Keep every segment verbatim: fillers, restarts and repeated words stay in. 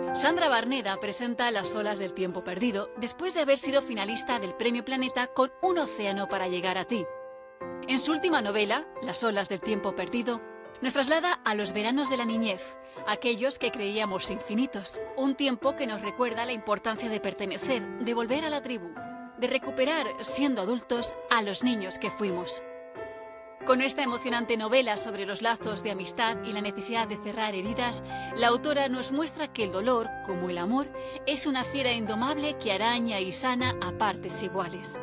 Sandra Barneda presenta Las olas del tiempo perdido después de haber sido finalista del Premio Planeta con Un océano para llegar a ti. En su última novela, Las olas del tiempo perdido, nos traslada a los veranos de la niñez, aquellos que creíamos infinitos, un tiempo que nos recuerda la importancia de pertenecer, de volver a la tribu, de recuperar, siendo adultos, a los niños que fuimos. Con esta emocionante novela sobre los lazos de amistad y la necesidad de cerrar heridas, la autora nos muestra que el dolor, como el amor, es una fiera indomable que araña y sana a partes iguales.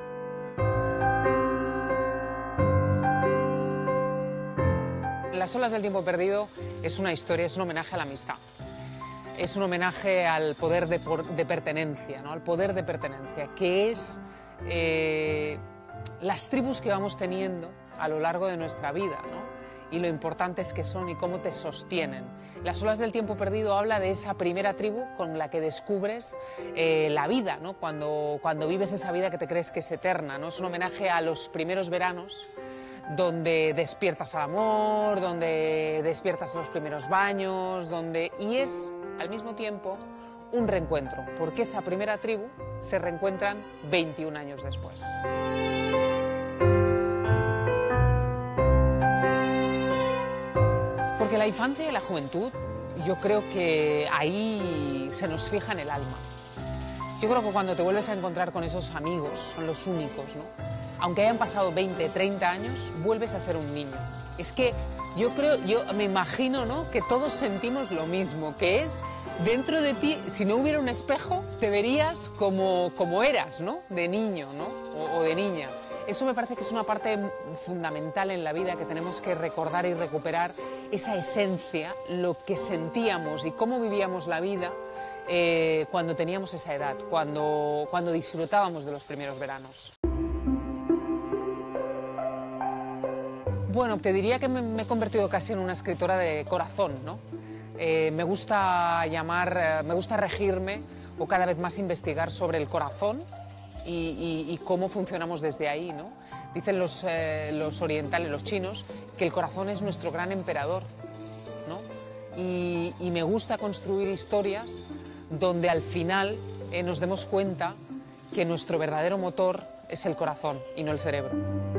Las olas del tiempo perdido es una historia, es un homenaje a la amistad. Es un homenaje al poder de, por, de pertenencia, ¿no? Al poder de pertenencia, que es eh, las tribus que vamos teniendo a lo largo de nuestra vida, ¿no? Y lo importantes que son y cómo te sostienen. Las olas del tiempo perdido habla de esa primera tribu con la que descubres eh, la vida, ¿no? Cuando, cuando vives esa vida que te crees que es eterna, ¿no? Es un homenaje a los primeros veranos, donde despiertas al amor, donde despiertas a los primeros baños, donde... y es, al mismo tiempo, un reencuentro, porque esa primera tribu se reencuentran veintiún años después. Porque la infancia y la juventud, yo creo que ahí se nos fija en el alma. Yo creo que cuando te vuelves a encontrar con esos amigos, son los únicos, ¿no? Aunque hayan pasado veinte, treinta años, vuelves a ser un niño. Es que yo creo, yo me imagino, ¿no?, que todos sentimos lo mismo, que es dentro de ti, si no hubiera un espejo, te verías como, como eras, ¿no?, de niño, ¿no?, o, o de niña. Eso me parece que es una parte fundamental en la vida, que tenemos que recordar y recuperar esa esencia, lo que sentíamos y cómo vivíamos la vida eh, cuando teníamos esa edad, cuando, cuando disfrutábamos de los primeros veranos. Bueno, te diría que me, me he convertido casi en una escritora de corazón, ¿no? Eh, me gusta llamar, eh, me gusta regirme o cada vez más investigar sobre el corazón y, y, y cómo funcionamos desde ahí, ¿no? Dicen los, eh, los orientales, los chinos, que el corazón es nuestro gran emperador, ¿no? Y, y me gusta construir historias donde al final eh, nos demos cuenta que nuestro verdadero motor es el corazón y no el cerebro.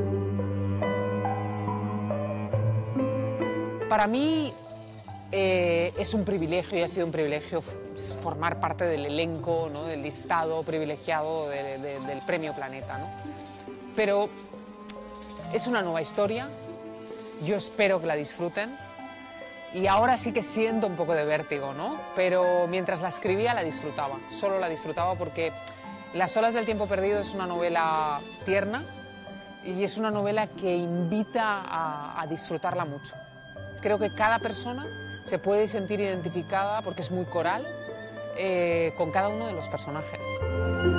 Para mí eh, es un privilegio y ha sido un privilegio formar parte del elenco, ¿no?, del listado privilegiado de, de, del Premio Planeta, ¿no? Pero es una nueva historia, yo espero que la disfruten y ahora sí que siento un poco de vértigo, ¿no? Pero mientras la escribía la disfrutaba, solo la disfrutaba porque Las olas del tiempo perdido es una novela tierna y es una novela que invita a, a disfrutarla mucho. Creo que cada persona se puede sentir identificada, porque es muy coral, eh, con cada uno de los personajes.